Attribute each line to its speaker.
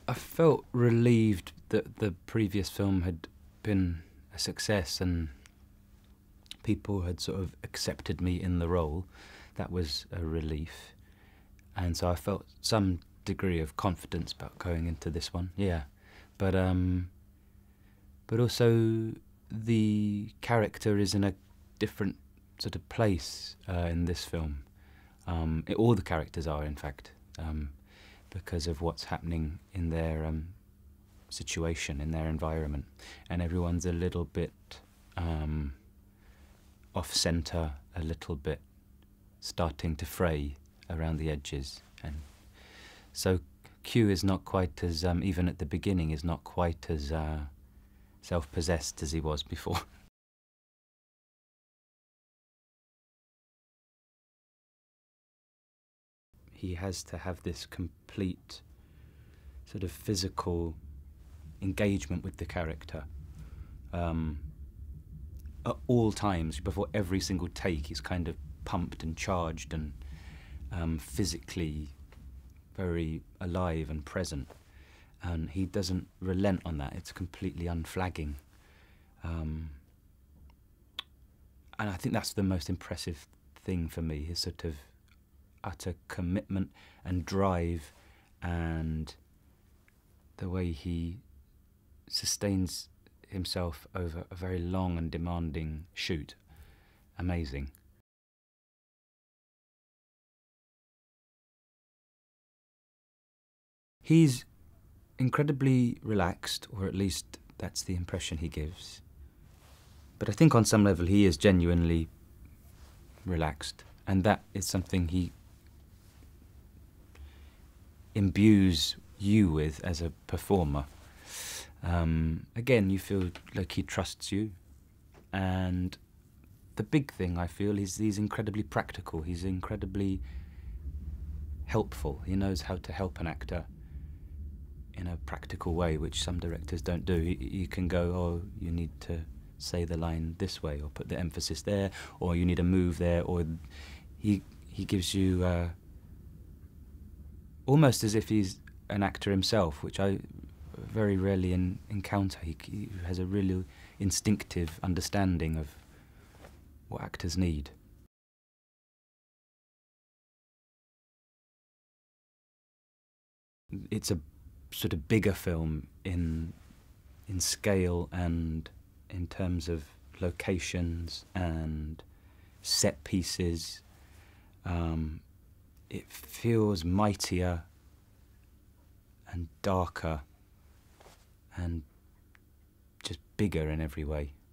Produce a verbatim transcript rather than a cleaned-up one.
Speaker 1: I felt relieved that the previous film had been a success and people had sort of accepted me in the role. That was a relief. And so I felt some degree of confidence about going into this one, yeah. But um, but also the character is in a different sort of place uh, in this film. Um, it, all the characters are, in fact, um, because of what's happening in their um, situation, in their environment. And everyone's a little bit um, off-centre, a little bit starting to fray around the edges. And so Q is not quite as, um, even at the beginning, is not quite as uh, self-possessed as he was before. He has to have this complete sort of physical engagement with the character. Um, at all times, before every single take, he's kind of pumped and charged and um, physically very alive and present. And he doesn't relent on that. It's completely unflagging. Um, and I think that's the most impressive thing for me, his sort of utter commitment and drive and the way he sustains himself over a very long and demanding shoot. Amazing. He's incredibly relaxed, or at least that's the impression he gives. But I think on some level he is genuinely relaxed, and that is something he imbues you with as a performer. Um, again, you feel like he trusts you, and the big thing I feel is he's incredibly practical. He's incredibly helpful. He knows how to help an actor in a practical way, which some directors don't do. You, you can go, oh, you need to say the line this way, or put the emphasis there, or you need a move there, or he he gives you uh, almost as if he's an actor himself, which I very rarely in, encounter. He, he has a really instinctive understanding of what actors need. It's a sort of bigger film in in scale and in terms of locations and set pieces. Um, it feels mightier and darker and just bigger in every way.